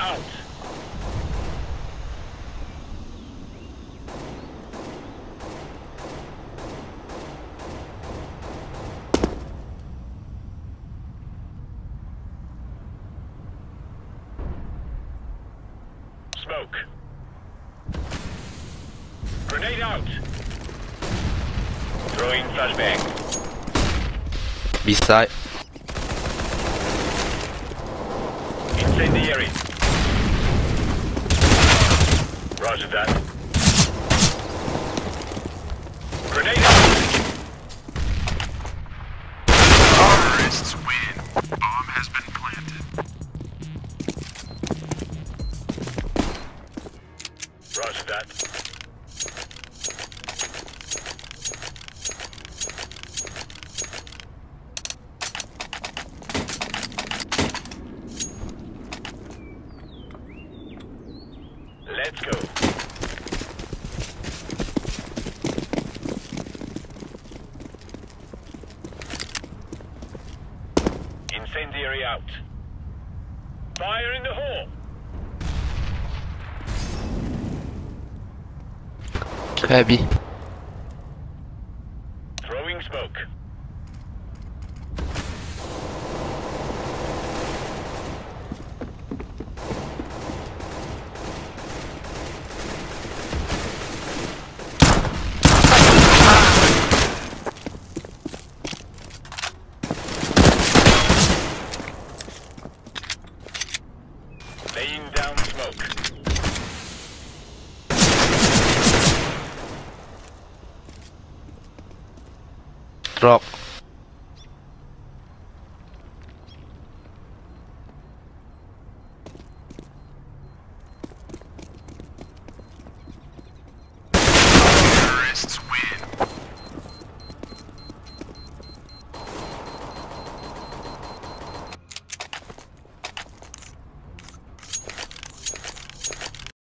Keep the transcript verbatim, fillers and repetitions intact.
out. Smoke. Grenade out. Throwing flashbang. B-side. Incendiary. Roger that. Grenade out. Terrorists win. Bomb has been planted. Roger that. Let's go. Incendiary out. Fire in the hole. Heavy. Throwing smoke. Laying down smoke. Drop.